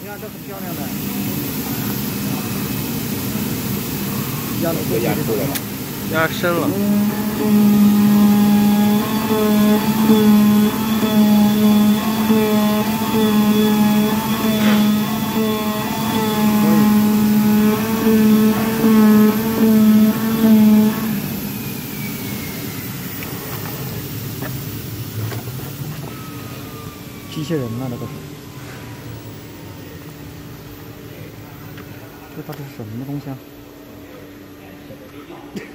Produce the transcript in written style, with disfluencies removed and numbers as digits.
压的很漂亮的， 压的压出来了， 压深了。 机器人啊，那个是，这到底是什么东西啊？